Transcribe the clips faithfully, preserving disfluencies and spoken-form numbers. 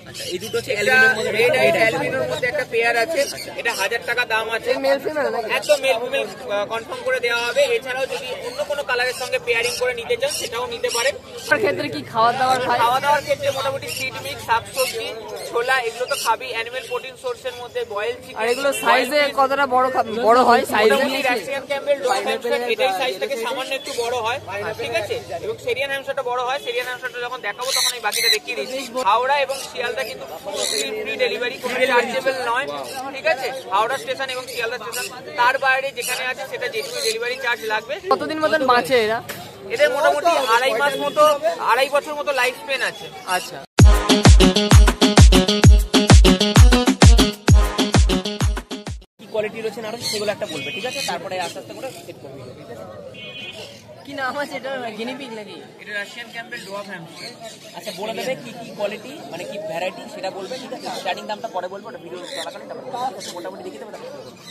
আচ্ছা, এই দুটো হচ্ছে রেড আই অ্যালবিনোর মধ্যে একটা পেয়ার আছে, এটা হাজার টাকা দাম আছে। মেল ফিমেল একদম মেল ফিমেল কনফার্ম করে দেওয়া হবে। এছাড়াও যদি অন্য কোনো কালারের সঙ্গে পেয়ারিং করে নিতে চান সেটাও নিতে পারেন। ক্ষেত্রে কি খাওয়া দাওয়ার খাওয়া দাওয়ার ক্ষেত্রে মোটামুটি সিড মিক্স, শাকসবজি, ছোলা এগুলো তো খাবি। অ্যানিমেল প্রোটিন সোর্সের মধ্যে বয়েল চিকেন। আর এগুলো সাইজে কতটা বড় বড় হয়? সাইজে মোটামুটি রাশিয়ান ক্যাম্বেল ডগ হ্যামস্টার এটাই সাইজ থেকে সামান্য একটু বড় হয়, ঠিক আছে। এবং সেরিয়ান হ্যামস্টারটা বড় হয়। সেরিয়ান হ্যামস্টারটা যখন দেখাবো তখন আমি বাকিটা দেখিয়ে দিচ্ছি। হাওড়া এবং শিয়ালদা কিন্তু ফ্রি ডেলিভারি, কোনো চার্জেবল নয়, ঠিক আছে। হাওড়া স্টেশন এবং শিয়ালদা স্টেশন, তার বাইরে যেখানে আছে সেটা যেটুকু ডেলিভারি চার্জ লাগবে। কতদিন মতন বাঁচে এরা? এদের মোটামুটি আড়াই মাস মতো, আড়াই বছর মতো লাইফ স্পেন আছে। আচ্ছা, কি কোয়ালিটি রয়েছে না সেগুলো একটা বলবে, ঠিক আছে। তারপরে আস্তে আস্তে করে সেট করবে, ঠিক আছে। কি নাম আছে এটা? গিনিপিগ নাকি? এটা রাশিয়ান ক্যাম্বেল ডগ হ্যামস্টার। আচ্ছা, বলে দেবে কি কি কোয়ালিটি, মানে কি ভ্যারাইটি সেটা বলবে, ঠিক আছে। স্টার্টিং দামটা পরে বলবো, ওটা ভিডিও চলাকালীন মোটামুটি দেখিয়ে দেবে।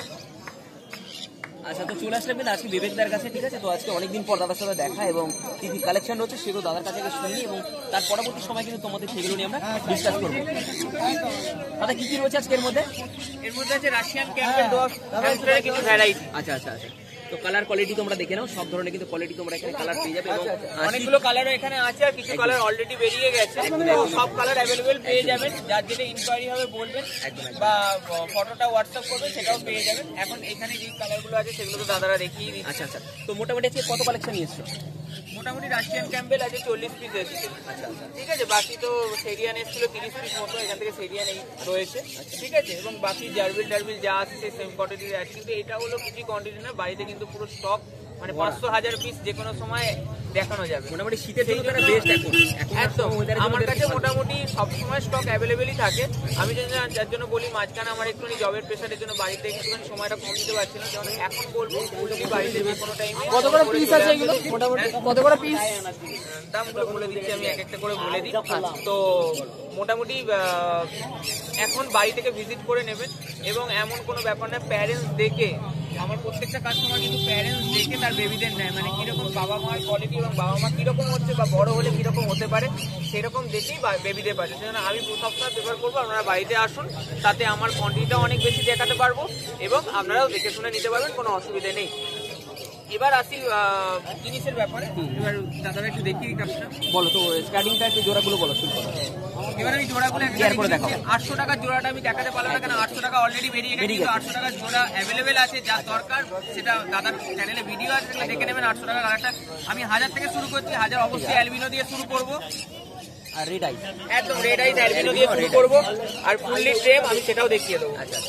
আচ্ছা, তো চলে আসলে আজকে বিবেকদার কাছে, ঠিক আছে। তো আজকে অনেকদিন পর দাদার সাথে দেখা এবং কি কি কালেকশন রয়েছে সেগুলো দাদার কাছে শুনি এবং তার পরবর্তী সময় কিন্তু তোমাদের সেগুলো নিয়ে আমরা ডিসকাস করবো। দাদা, কি কি রয়েছে আজকে এর মধ্যে? এর মধ্যে আছে রাশিয়ান ক্যাম্বেল ডগ হ্যামস্টারের কিছু ভ্যারাইটি। আচ্ছা আচ্ছা আচ্ছা তো কালার কোয়ালিটি তোমরা দেখে নাও, সব ধরনের কিন্তু কোয়ালিটি তোমরা এখানে কালার পেয়ে যাবে এবং অনেকগুলো কালারও এখানে আছে আর কিছু কালার অলরেডি বেরিয়ে গেছে। তো সব কালার অ্যাভেলেবেল পেয়ে যাবেন। যার যেটা ইনকোয়ারি হবে বলবেন বা ফটোটা হোয়াটসঅ্যাপ করবেন, সেটাও পেয়ে যাবেন। এখন এখানে যে কালারগুলো আছে সেগুলো তো দাদারা দেখিয়ে দিচ্ছে। আচ্ছা আচ্ছা তো মোটামুটি আজকে কত কালেকশন নিয়ে এসছো? মোটামুটি রাশিয়ান ক্যাম্বেল আছে চল্লিশ পিস এসেছে। আচ্ছা আচ্ছা ঠিক আছে। বাকি তো সেরিয়ান এসেছিল তিরিশ পিস মতো, এখান থেকে সেরিয়ান এই রয়েছে, ঠিক আছে। এবং বাকি জার্বিল টার্বিল যা আসছে সেম কোয়ান্টিটির আছে, কিন্তু এটা হলো কিছু কোয়ান্টিটি না, বাড়িতে কিন্তু পুরো স্টক মানে পাঁচশো হাজার পিস যে কোনো সময় দেখানো যাবে। মোটামুটি শীতের জন্য এটা বেস্ট এখন একদম। আমার কাছে মোটামুটি সবসময় স্টক অ্যাভেলেবেলই থাকে। আমি যার জন্য বলি মাঝখানে আমার একটুখানি জবের প্রেশারের জন্য বাড়িতে একটুখানি সময়টা কম দিতে পারছি না, যেমন এখন বলবো বাড়িতে যে কোনো টাইমে। কত করে পিস আছে এগুলো? মোটামুটি কত করে পিস? দামগুলো বলে দিচ্ছি আমি, এক একটা করে বলে দিই। তো মোটামুটি এখন বাড়ি থেকে ভিজিট করে নেবেন এবং এমন কোনো ব্যাপার না, প্যারেন্টস দেখে, আমার প্রত্যেকটা কাস্টমার কিন্তু প্যারেন্টস দেখে তার বেবিদের নেয়, মানে কিরকম বাবা মার কোয়ালিটি এবং বাবা মা কিরকম হচ্ছে বা বড় হলে কিরকম হতে পারে সেরকম দেখেই বেবিদের পাচ্ছে। সেজন্য আমি সবসময় প্রেফার করবো আপনারা বাড়িতে আসুন, তাতে আমার কোয়ান্টিটিটাও অনেক বেশি দেখাতে পারবো এবং আপনারাও দেখে শুনে নিতে পারবেন, কোনো অসুবিধা নেই। এবার আসি জিনিসের ব্যাপারে। এবার দাদারা একটু দেখিয়ে কাজটা বলো তো, স্টার্টিংটা একটু জোড়াগুলো বলো শুরু করো। এবার আমি জোড়াগুলো আটশো টাকার জোড়াটা আমি দেখাতে পারলাম না, কেন আটশো টাকা অলরেডি বেরিয়ে গেছে। আটশো টাকার জোড়া অ্যাভেলেবেল আছে, যা দরকার সেটা দাদার চ্যানেলে ভিডিও আছে, দেখে নেবেন। আটশো টাকা কালারটা আমি হাজার থেকে শুরু করছি, হাজার অবশ্যই অ্যালবিনো দিয়ে শুরু করবো। আর রেড আই একদম রেড আই অ্যালবিনো দিয়ে শুরু করবো। আর ফুললি ট্রেম আমি সেটাও দেখিয়ে দেবো। আচ্ছা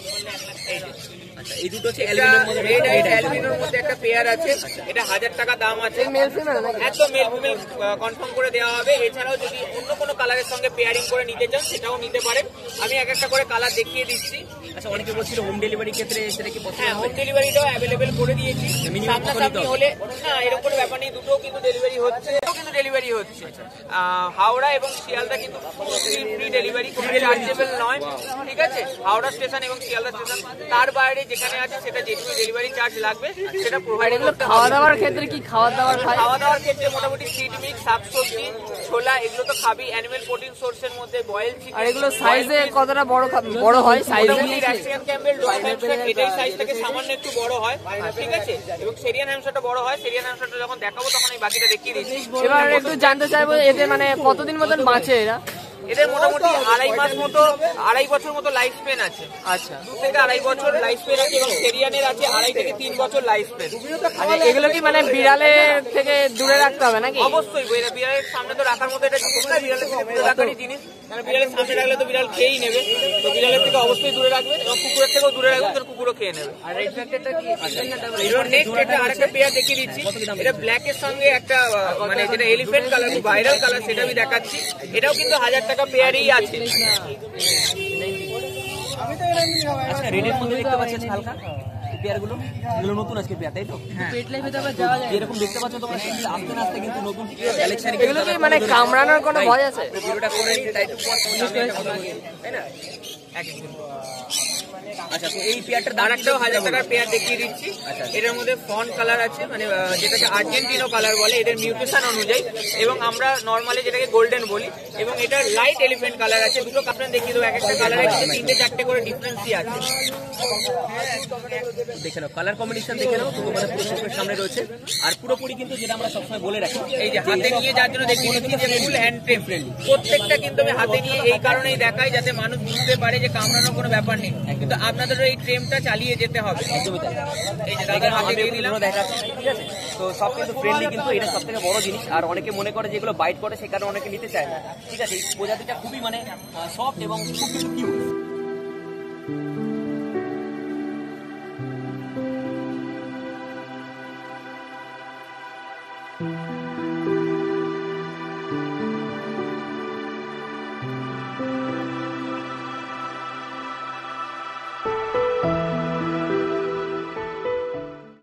এই যে আচ্ছা, এই দুটো হচ্ছে রেড আই অ্যালবিনোর মধ্যে একটা পেয়ার আছে, এটা হাজার টাকা দাম আছে। মেল ফিমেল একদম মেল ফিমেল কনফার্ম করে দেওয়া হবে। এছাড়াও যদি অন্য কোনো কালারের সঙ্গে পেয়ারিং করে নিতে চান সেটাও নিতে পারেন। আমি এক একটা করে কালার দেখিয়ে দিচ্ছি। আচ্ছা, অনেকে বলছিল হোম ডেলিভারি ক্ষেত্রে সেটা কি? হ্যাঁ, হোম ডেলিভারিটাও অ্যাভেলেবেল করে দিয়েছি। সামনাসামনি হলে না এরকম কোনো ব্যাপার নেই, দুটোও কিন্তু ডেলিভারি হচ্ছে, কিন্তু ডেলিভারি হচ্ছে। হাওড়া এবং শিয়ালদা কিন্তু ফ্রি ডেলিভারি, কোনো চার্জেবল নয়, ঠিক আছে। হাওড়া স্টেশন এবং শিয়ালদা স্টেশন, তার বাইরে যেখানে আছে সেটা যেটুকু ডেলিভারি চার্জ লাগবে সেটা প্রোভাইড করতে হবে। খাওয়া দাওয়ার ক্ষেত্রে কি খাওয়া দাওয়ার খাওয়া দাওয়ার ক্ষেত্রে মোটামুটি সিড মিক্স, শাকসবজি, ছোলা এগুলো তো খাবি। অ্যানিমেল প্রোটিন সোর্সের মধ্যে বয়েল চিকেন। আর এগুলো সাইজে কতটা বড় বড় হয়? সাইজে মোটামুটি রাশিয়ান ক্যাম্বেল ডগ হ্যামস্টার এটাই সাইজ থেকে সামান্য একটু বড় হয়, ঠিক আছে। এবং সেরিয়ান হ্যামস্টারটা বড় হয়। সেরিয়ান হ্যামস্টারটা যখন দেখাবো তখন আমি বাকিটা দেখিয়ে দিচ্ছি। এবার একটু জানতে চাইবো এতে মানে কতদিন মতন বাঁচে এরা? এদের মোটামুটি আড়াই মাস মতো, আড়াই বছর মতো লাইফ স্পেন আছে। আচ্ছা, দু থেকে আড়াই বছর লাইফ স্পেন আছে এবং সেরিয়ানের আছে আড়াই থেকে তিন বছর লাইফ স্পেন। আচ্ছা, এগুলো কি মানে বিড়ালের থেকে দূরে রাখতে হবে নাকি? অবশ্যই, বিড়ালের সামনে তো রাখার মতো এটা জিনিস না, বিড়ালের থেকে দূরে রাখারই জিনিস। কারণ বিড়ালের সামনে রাখলে তো বিড়াল খেয়েই নেবে, তো বিড়ালের থেকে অবশ্যই দূরে রাখবেন এবং কুকুরের থেকেও দূরে রাখবেন, কারণ কুকুরও খেয়ে নেবে। আর এই প্যাকেটটা কি? নেক্সট এটা আরেকটা পেয়ার দেখিয়ে দিচ্ছি। এটা ব্ল্যাক এর সঙ্গে একটা মানে যেটা এলিফ্যান্ট কালার, ভাইরাল কালার, সেটা আমি দেখাচ্ছি। এটাও কিন্তু হাজার টাকা পেয়ারই আছে। আচ্ছা, রেডের মধ্যে দেখতে পাচ্ছেন হালকা পেয়ারগুলো, এগুলো নতুন আজকে পেয়ার, তাই তো? পেট লাইফে তো আবার যাওয়া যায়। এরকম দেখতে পাচ্ছ তোমরা, আস্তে আস্তে কিন্তু নতুন কালেকশন। এগুলো কি মানে কামড়ানোর কোনো ভয় আছে? ভিডিওটা করে নিই, তাই তো তাই না এক একজন। আচ্ছা, তো এই পেয়ারটার আর দাম একটাও হাজার টাকার পেয়ার দেখিয়ে দিচ্ছি। আচ্ছা। এটার মধ্যে ফন্ট কালার আছে, মানে আহ, যেটাকে আর্জেন্টিনো কালার বলে এদের মিউটেশন অনুযায়ী, এবং আমরা নর্মালি যেটাকে গোল্ডেন বলি, এবং এটার লাইট এলিফেন্ট কালার আছে। দুটো কাপড় দেখিয়ে দেবো, এক একটা কালারে কিন্তু তিনটে চারটে করে ডিফারেন্স আছে। দেখে নাও, কালার কম্বিনেশন দেখে নাও, তোমাদের পুরো চোখের সামনে রয়েছে। আর পুরোপুরি কিন্তু যেটা আমরা সবসময় বলে রাখি, এই যে হাতে নিয়ে যার জন্য দেখিয়ে দিচ্ছি যে ফুল হ্যান্ড ফ্রেম ফ্রেন্ডলি। প্রত্যেকটা কিন্তু আমি হাতে নিয়ে এই কারণেই দেখাই যাতে মানুষ বুঝতে পারে যে কামড়ানোর কোনো ব্যাপার নেই, কিন্তু আপনাদের এই ফ্রেমটা চালিয়ে যেতে হবে। একদমই তাই। এই যে দাদার হাতে দিয়ে দিলাম। দেখাচ্ছি, ঠিক আছে? তো সব কিন্তু ফ্রেন্ডলি, কিন্তু এটা সব থেকে বড় জিনিস। আর অনেকে মনে করে যেগুলো বাইট করে সে কারণে অনেকে নিতে চায় না, ঠিক আছে? এই প্রজাতিটা খুবই মানে সফট এবং খুব কিন্তু কিউট।